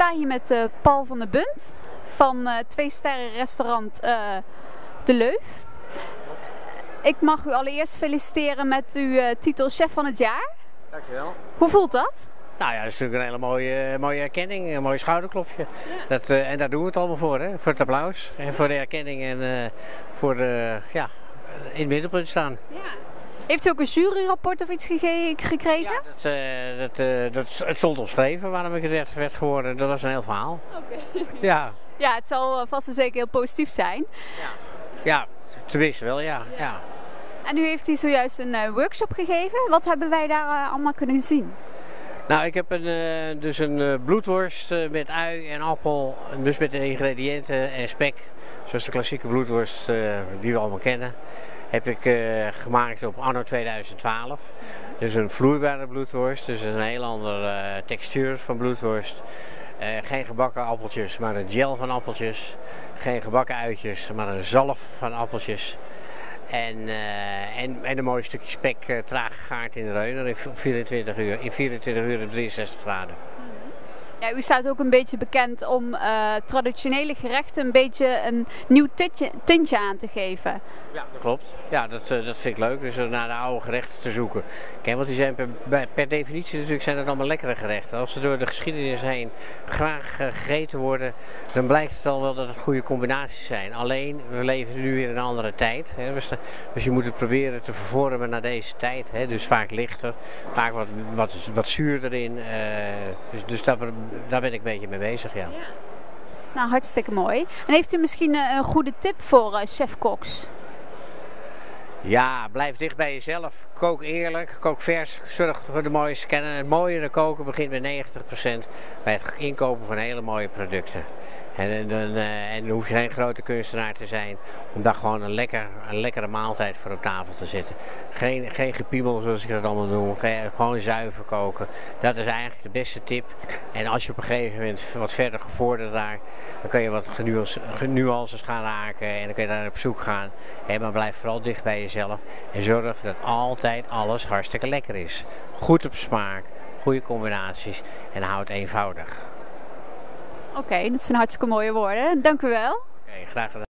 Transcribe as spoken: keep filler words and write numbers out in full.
sta hier met uh, Paul van der Bunt van uh, twee sterren restaurant uh, De Leuf. Ik mag u allereerst feliciteren met uw uh, titel Chef van het Jaar. Dankjewel. Hoe voelt dat? Nou ja, dat is natuurlijk een hele mooie, mooie erkenning, een mooi schouderklopje. Ja. Dat, uh, en daar doen we het allemaal voor, hè? Voor het applaus en voor de erkenning en uh, voor de, ja, in het middelpunt staan. Ja. Heeft u ook een juryrapport of iets gege gekregen? Ja, dat, uh, dat, uh, dat, het stond opgeschreven waarom ik het werd, werd geworden. Dat was een heel verhaal. Oké. Okay. Ja. Ja, het zal vast en zeker heel positief zijn. Ja, ja, tenminste wel, ja. Ja. Ja. En u heeft hier zojuist een uh, workshop gegeven. Wat hebben wij daar uh, allemaal kunnen zien? Nou, ik heb een, uh, dus een uh, bloedworst uh, met ui en appel, dus met de ingrediënten en spek, zoals de klassieke bloedworst uh, die we allemaal kennen, heb ik uh, gemaakt op anno tweeduizend twaalf. Dus een vloeibare bloedworst, dus een heel andere uh, textuur van bloedworst. Uh, geen gebakken appeltjes, maar een gel van appeltjes. Geen gebakken uitjes, maar een zalf van appeltjes. En, uh, en, en een mooi stukje spek uh, traag gegaard in de reuner in vierentwintig uur, in vierentwintig uur en drieënzestig graden. Ja, u staat ook een beetje bekend om uh, traditionele gerechten een beetje een nieuw tintje, tintje aan te geven. Ja, dat klopt. Ja, dat, uh, dat vind ik leuk. Dus uh, naar de oude gerechten te zoeken. Kijk, want die zijn per, per definitie natuurlijk zijn het allemaal lekkere gerechten. Als ze door de geschiedenis heen graag uh, gegeten worden, dan blijkt het al wel dat het goede combinaties zijn. Alleen, we leven nu weer in een andere tijd. Hè. Dus, dus je moet het proberen te vervormen naar deze tijd. Hè. Dus vaak lichter, vaak wat, wat, wat zuur erin. Uh, dus dus dat, daar ben ik een beetje mee bezig, ja. Ja. Nou, hartstikke mooi. En heeft u misschien uh, een goede tip voor uh, chef-koks? Ja, blijf dicht bij jezelf. Kook eerlijk, kook vers, zorg voor de mooiste kennen. Het mooiere koken begint met negentig procent bij het inkopen van hele mooie producten. En, en, uh, en dan hoef je geen grote kunstenaar te zijn om daar gewoon een, lekker, een lekkere maaltijd voor op tafel te zetten. Geen, geen gepiemel zoals ik dat allemaal noem, geen, gewoon zuiver koken. Dat is eigenlijk de beste tip. En als je op een gegeven moment wat verder gevorderd raakt, dan kun je wat nuances gaan raken en dan kun je daar op zoek gaan. Hey, maar blijf vooral dicht bij jezelf en zorg dat altijd alles hartstikke lekker is. Goed op smaak, goede combinaties en hou het eenvoudig. Oké, okay, dat zijn hartstikke mooie woorden. Dank u wel. Oké, okay, graag gedaan.